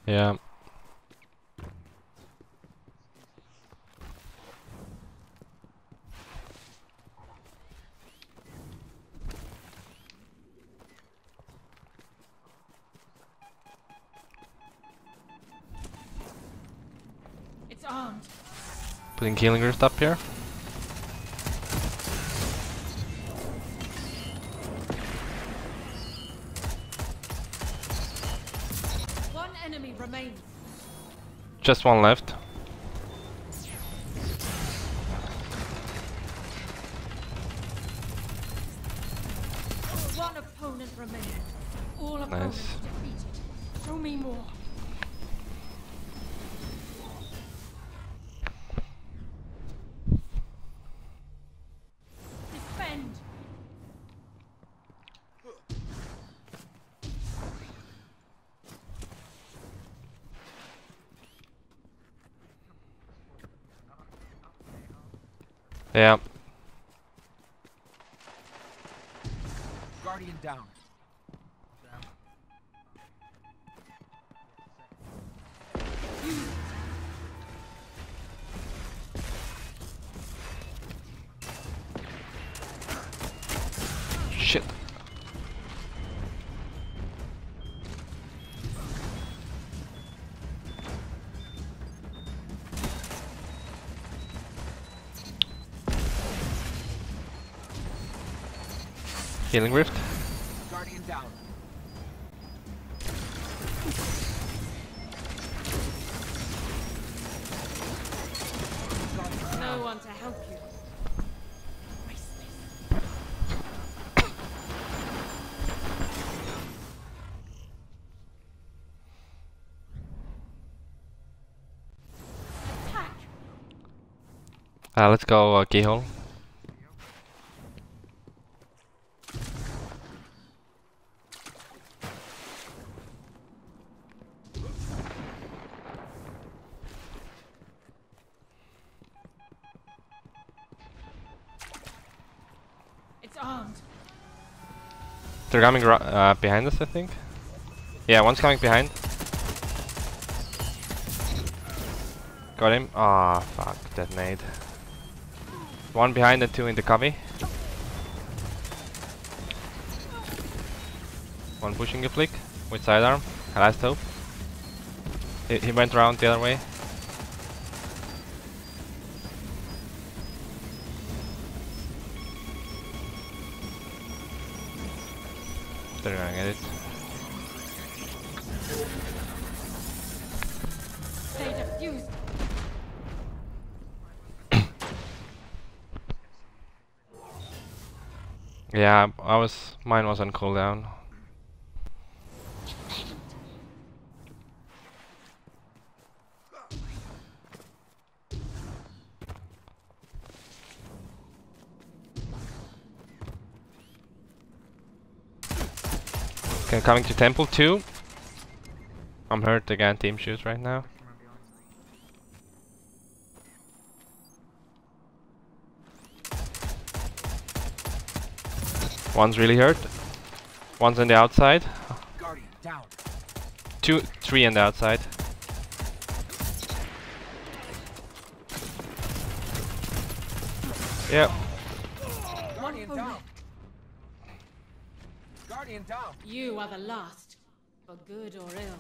Yeah. It's armed. Putting healing rift up here. One enemy remains. Just one left. One opponent remains. All opponents Nice. defeated. Show me more. Defend. Yeah. Guardian down. Shit. Healing rift. Guardian down. No one to help you. Attack. Let's go keyhole. It's armed. They're coming behind us, I think. Yeah, one's coming behind. Got him. Ah, fuck. Detonate. One behind and two in the cubby. One pushing a flick with sidearm. Last hope. He went around the other way. They're gonna get it. Stay defused. Yeah, mine was on cooldown. Okay, coming to temple 2. I'm hurt again, team shoot right now. One's really hurt. One's on the outside. Guardian down. 3 on the outside. Yep. Guardian One down. Guardian down. You are the last, for good or ill.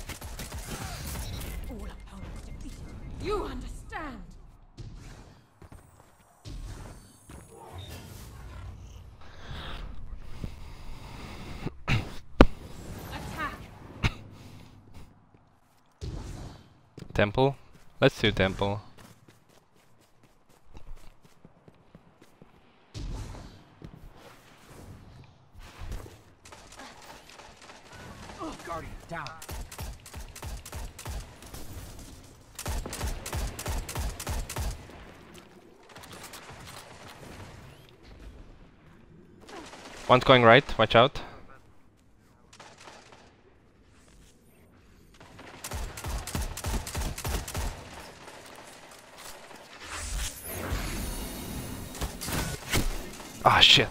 All opponents defeated. You understand. Attack. Temple. Let's do temple. Guardian down. One's going right, watch out. Ah, shit.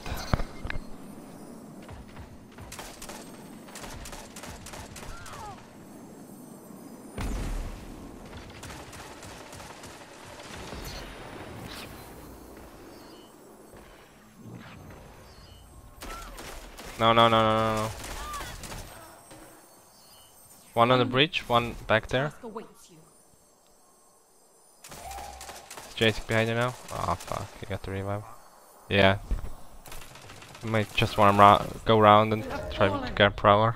No, no, no, no, no, no. One on the bridge, one back there. Task awaits you. Is Jason behind you now? Oh fuck, you got the revive. Yeah. You might just want to go round and try to get Prowler.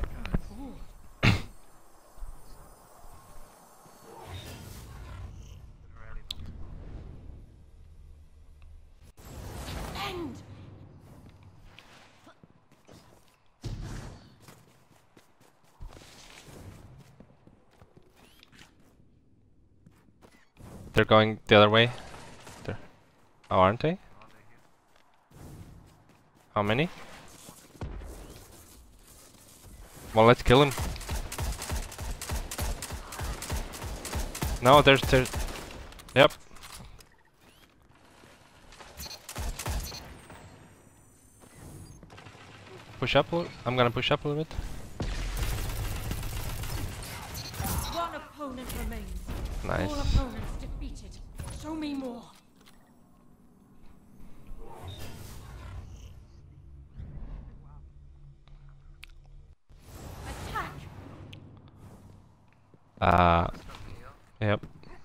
End. They're going the other way. Oh, aren't they? How many? Well, let's kill him. No, there's... Yep. Push up a little. I'm gonna push up a little bit. One opponent remains. Nice. All opponents defeated. Show me more. Attack. Yep.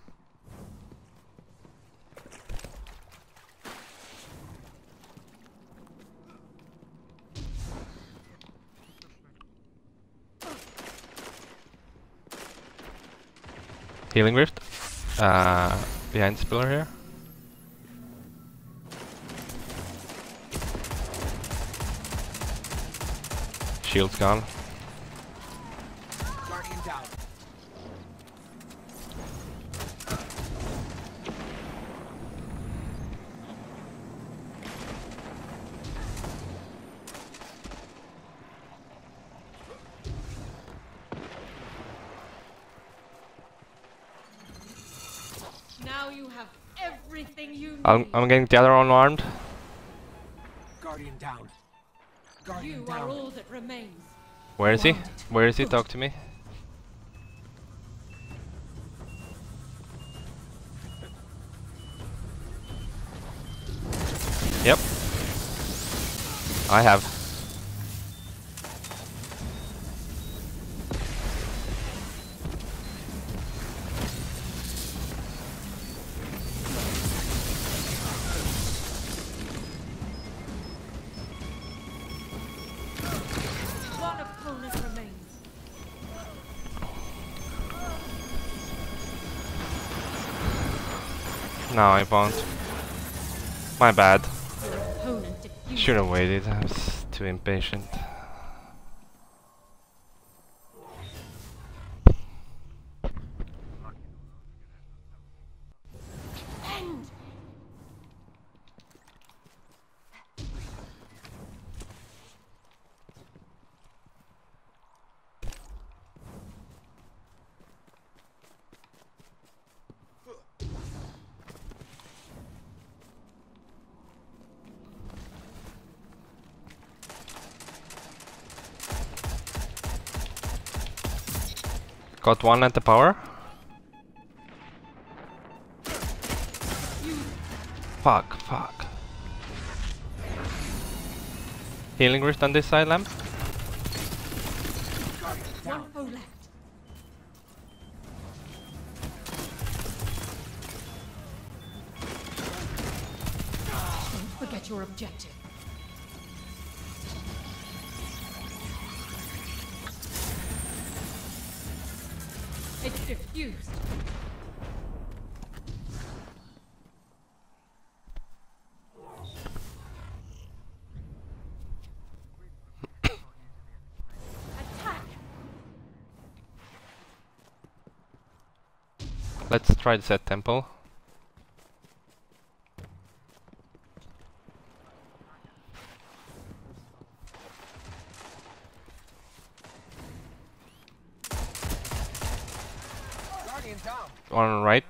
Healing Rift. Behind this pillar here. Shield's gone. Guardian down. Now you have everything you need. I'm getting the other unarmed. Guardian down. Guardian You are down. all that remains. Where is he? Where is he? Talk to me. Yep. I have. One opponent remains. No, I won't. My bad. Your opponent defeated. Should have waited. I was too impatient. End. Got one at the power. Fuck, fuck. Healing Rift on this side, Lamp. One foe left. Don't forget your objective. It's diffused. Attack! Let's try the set temple. Guardian down. On right.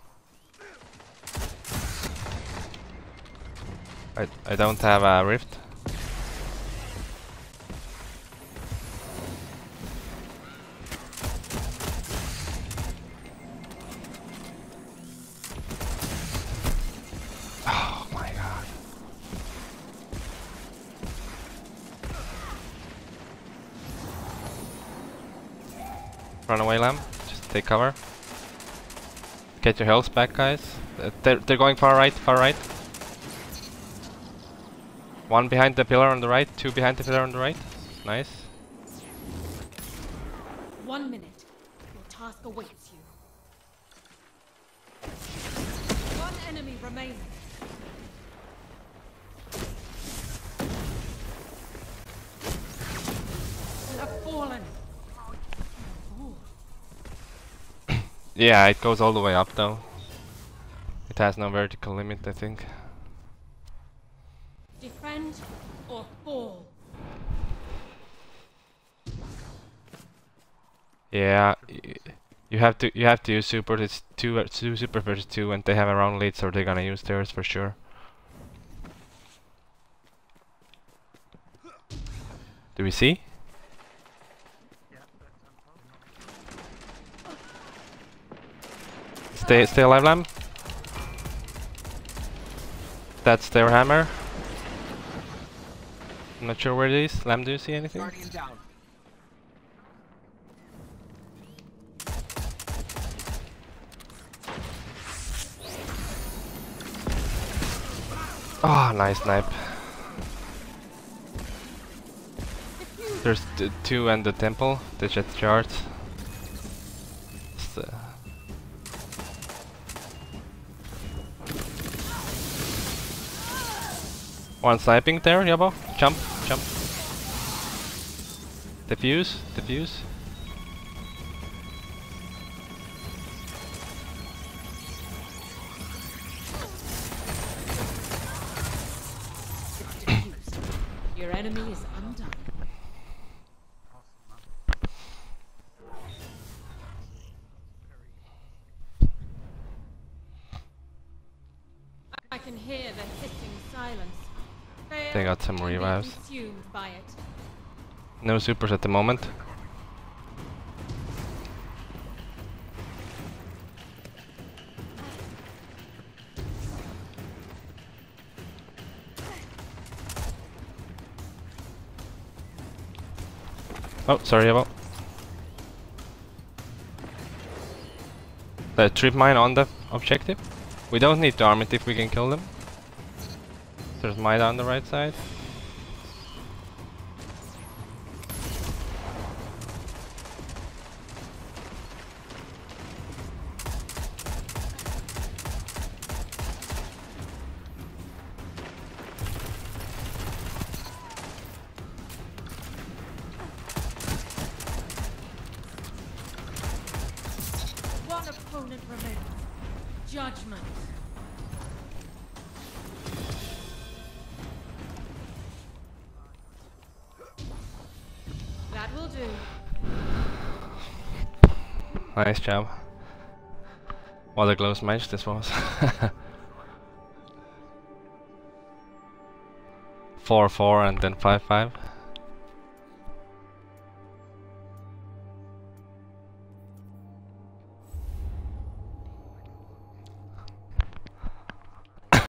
I don't have a rift. Oh my god. Run away, Lamb. Just take cover. Get your health back, guys. They're going far right, far right. One behind the pillar on the right, two behind the pillar on the right. Nice. 1 minute. Your task awaits you. One enemy remaining. You have fallen. Ooh. Yeah, it goes all the way up though. It has no vertical limit, I think. Defend or fall. Yeah, you have to use super. It's two super versus 2, and they have a round lead, so they're gonna use theirs for sure. Do we see? Stay alive, Lamb. That's their hammer. I'm not sure where it is. Lamb, do you see anything? Guardian down. Oh, nice snipe. There's two and the temple, the jet shards. One sniping there, Yabo. Jump, jump. Defuse, defuse. Diffused. Your enemy is undone. I can hear the hissing silence. They got some And be revives. consumed by it. No supers at the moment. Oh, sorry about the trip mine on the objective. We don't need to arm it if we can kill them. There's Mida on the right side. One opponent remains. Judgment. That will do. Nice job. What a close match this was. 4-4 and then 5-5.